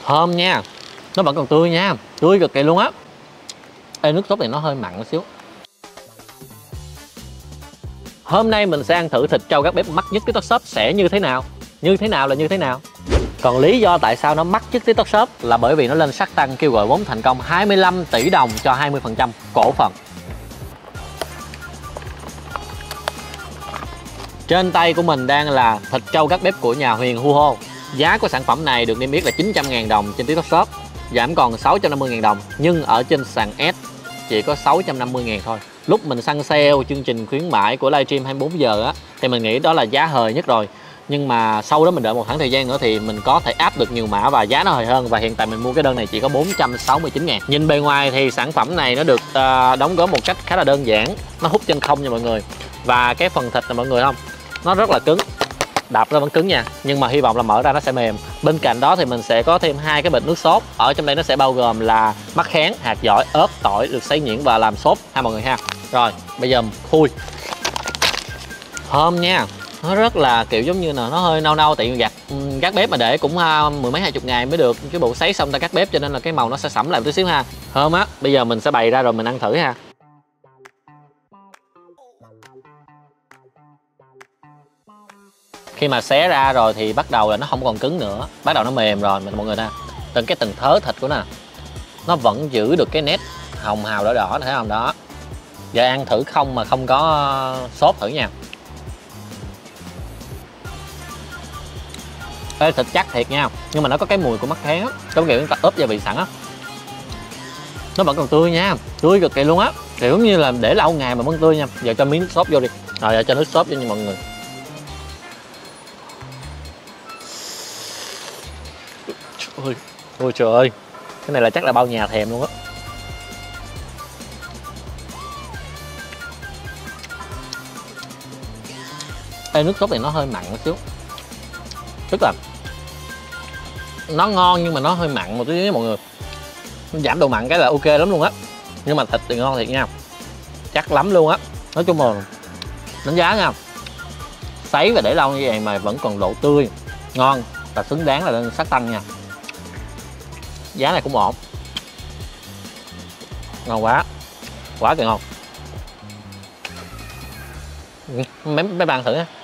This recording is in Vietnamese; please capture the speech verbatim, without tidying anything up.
Thơm nha, nó vẫn còn tươi nha, tươi cực kỳ luôn á. Ê, nước sốt này nó hơi mặn một xíu. Hôm nay mình sẽ ăn thử thịt trâu gác bếp mắc nhất TikTok Shop sẽ như thế nào. Như thế nào là như thế nào. Còn lý do tại sao nó mắc nhất TikTok Shop là bởi vì nó lên Shark Tank kêu gọi vốn thành công hai mươi lăm tỷ đồng cho hai mươi phần trăm cổ phần. Trên tay của mình đang là thịt trâu gác bếp của nhà Huyền Huho. Giá của sản phẩm này được niêm yết là chín trăm ngàn đồng trên TikTok Shop, giảm còn sáu trăm năm mươi ngàn đồng. Nhưng ở trên sàn S chỉ có sáu trăm năm mươi ngàn thôi. Lúc mình săn sale chương trình khuyến mãi của livestream hai mươi bốn giờ á, thì mình nghĩ đó là giá hời nhất rồi. Nhưng mà sau đó mình đợi một khoảng thời gian nữa thì mình có thể áp được nhiều mã và giá nó hời hơn. Và hiện tại mình mua cái đơn này chỉ có bốn trăm sáu mươi chín ngàn. Nhìn bề ngoài thì sản phẩm này nó được uh, đóng gói một cách khá là đơn giản. Nó hút chân không nha mọi người. Và cái phần thịt này mọi người không, nó rất là cứng, đạp ra vẫn cứng nha, nhưng mà hy vọng là mở ra nó sẽ mềm. Bên cạnh đó thì mình sẽ có thêm hai cái bịch nước sốt. Ở trong đây nó sẽ bao gồm là mắc khén, hạt dổi, ớt, tỏi được xay nhuyễn và làm sốt ha mọi người ha. Rồi bây giờ khui. Thơm nha, nó rất là kiểu giống như là nó hơi nâu nâu, tại vì gạt gác bếp mà để cũng uh, mười mấy hai chục ngày mới được cái bộ sấy xong ta gác bếp, cho nên là cái màu nó sẽ sẫm lại một tí xíu ha. Thơm á. Bây giờ mình sẽ bày ra rồi mình ăn thử ha. Khi mà xé ra rồi thì bắt đầu là nó không còn cứng nữa, bắt đầu nó mềm rồi mình mọi người nè. Từng cái từng thớ thịt của nó nó vẫn giữ được cái nét hồng hào đỏ đỏ, thấy không đó. Giờ ăn thử không mà không có sốt thử nha. Ê, thịt chắc thiệt nha, nhưng mà nó có cái mùi của mắc khén á, giống kiểu người ta ướp gia vị sẵn á. Nó vẫn còn tươi nha, tươi cực kỳ luôn á, kiểu như là để lâu ngày mà vẫn tươi nha. Giờ cho miếng nước sốt vô đi. Rồi giờ cho nước sốt vô nha mọi người. Ôi, ôi trời ơi, cái này là chắc là bao nhà thèm luôn á. Ê, nước sốt này nó hơi mặn một xíu, tức là nó ngon nhưng mà nó hơi mặn một tí với mọi người. Giảm độ mặn cái là ok lắm luôn á. Nhưng mà thịt thì ngon thiệt nha, chắc lắm luôn á. Nói chung là đánh giá nha, sấy và để lâu như vậy mà vẫn còn độ tươi ngon và xứng đáng là lên Shark Tank nha. Giá này cũng ổn, ngon quá, quá kìa ngon. Mấy, mấy bạn thử nha.